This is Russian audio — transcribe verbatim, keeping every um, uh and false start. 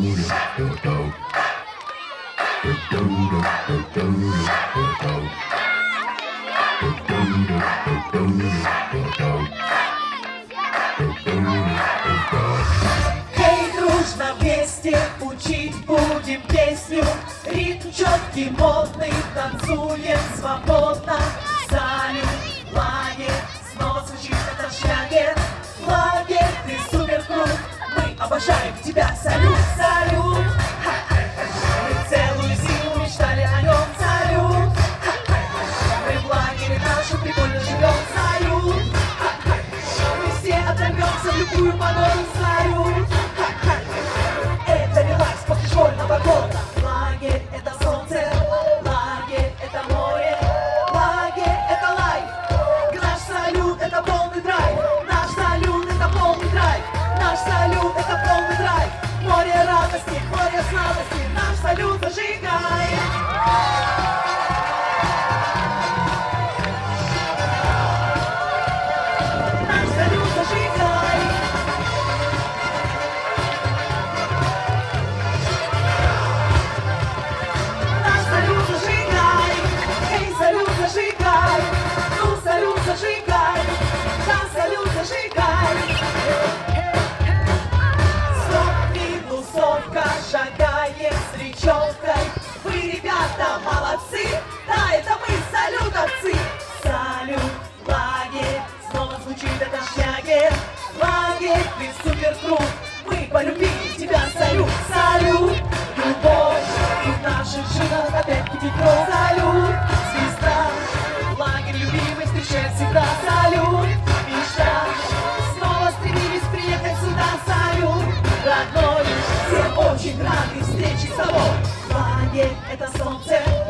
Эй, дружно вместе учить будем песню. Ритм четкий, модный, танцуем свободно. Салют, лагерь, снова звучит этот шлягер. Лагерь, ты супер крут, мы обожаем тебя. Салют, салют. Мы целую зиму мечтали о нем. Салют. Мы в лагере нашем прикольно живем. Салют. Мы все оторвемся в любую погоду. Салют. Это релакс после школьного года. Лагерь — это солнце, лагерь — это море, лагерь — это лайф. Наш салют — это полный драйв. Наш салют — это полный драйв. Наш салют — это полный драйв. Море радости, море сладости. Наш салют зажигай. Наш салют зажигай. Наш салют зажигай. Эй, салют зажигай. Ну, салют зажигай. Да, салют зажигай. Стоп, минусовка, шагаем с речевкой. Вы, ребята, молодцы. Да, это мы, салютовцы. Салют, лагерь, снова звучит этот шлягер. Лагерь, ты супер крут, мы полюбили тебя. Салют, салют, любовь, и в наших жилах опять кипит кровь. Салют, звезда, лагерь любимый встречает всегда. Салют, мечта, снова стремились приехать сюда. Салют, родной, все очень рады встрече с тобой. Лагерь — это солнце,